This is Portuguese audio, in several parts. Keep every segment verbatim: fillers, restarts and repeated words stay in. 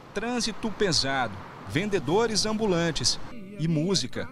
trânsito pesado, vendedores ambulantes e música.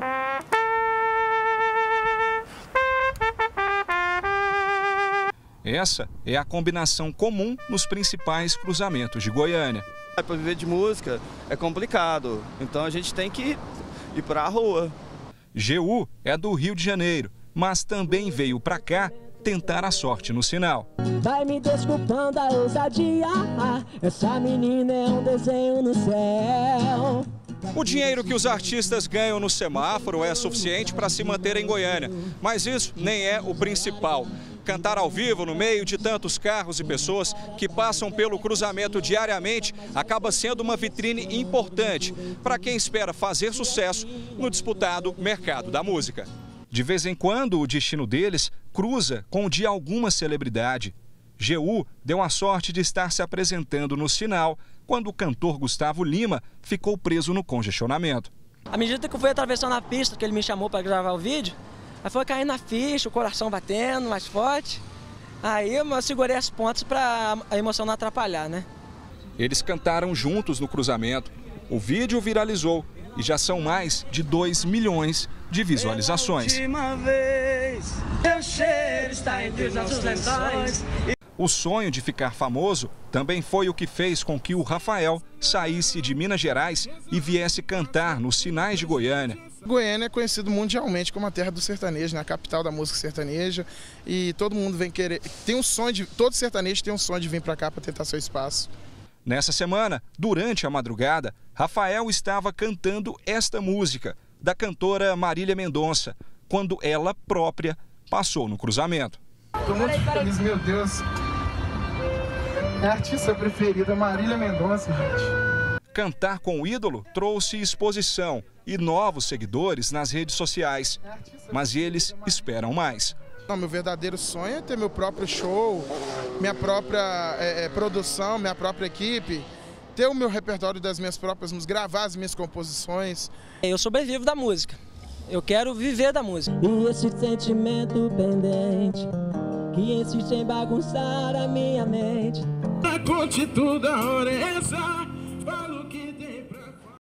Essa é a combinação comum nos principais cruzamentos de Goiânia. Para viver de música é complicado, então a gente tem que ir para a rua. G U é do Rio de Janeiro, mas também veio para cá tentar a sorte no sinal. Vai me desculpando a ousadia, essa menina é um desenho no céu. O dinheiro que os artistas ganham no semáforo é suficiente para se manter em Goiânia, mas isso nem é o principal. Cantar ao vivo no meio de tantos carros e pessoas que passam pelo cruzamento diariamente acaba sendo uma vitrine importante para quem espera fazer sucesso no disputado mercado da música. De vez em quando, o destino deles cruza com o de alguma celebridade. G U deu a sorte de estar se apresentando no sinal quando o cantor Gustavo Lima ficou preso no congestionamento. À medida que eu fui atravessando a pista, que ele me chamou para gravar o vídeo, aí foi caindo na ficha, o coração batendo mais forte. Aí eu segurei as pontas para a emoção não atrapalhar, né? Eles cantaram juntos no cruzamento. O vídeo viralizou e já são mais de dois milhões de visualizações. Pela última vez, teu cheiro está entre os nossos lençóis. O sonho de ficar famoso também foi o que fez com que o Rafael saísse de Minas Gerais e viesse cantar nos sinais de Goiânia. Goiânia é conhecido mundialmente como a terra do sertanejo, né? A capital da música sertaneja, e todo mundo vem querer, tem um sonho de, todo sertanejo tem um sonho de vir para cá para tentar seu espaço. Nessa semana, durante a madrugada, Rafael estava cantando esta música da cantora Marília Mendonça, quando ela própria passou no cruzamento. Estou muito feliz, meu Deus. É a artista preferida, Marília Mendonça, gente. Cantar com o ídolo trouxe exposição e novos seguidores nas redes sociais, mas eles esperam mais. Não, meu verdadeiro sonho é ter meu próprio show, minha própria é, é, produção, minha própria equipe, ter o meu repertório das minhas próprias músicas, gravar as minhas composições. Eu sobrevivo da música, eu quero viver da música. E esse sentimento pendente que insiste em bagunçar a minha mente. Conte tudo a hora essa.